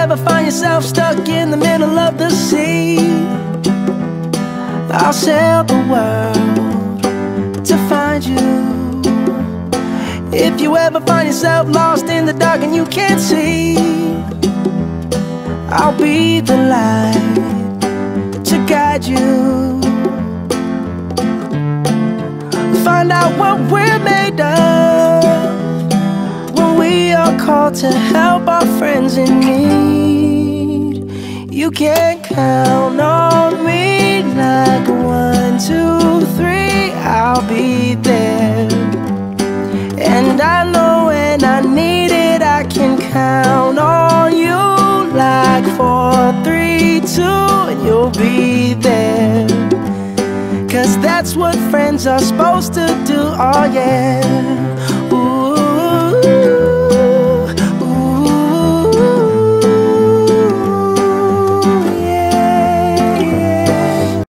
ever find yourself stuck in the middle of the sea, I'll sail the world to find you. If you ever find yourself lost in the dark and you can't see, I'll be the light to guide you. Find out what we're made of when we are called to help our friends in need. You can count on me like 1, 2, 3, I'll be there. And I know when I need it, I can count on you like 4, 3, 2, and you'll be there. 'Cause that's what friends are supposed to do, oh yeah. Ooh, ooh,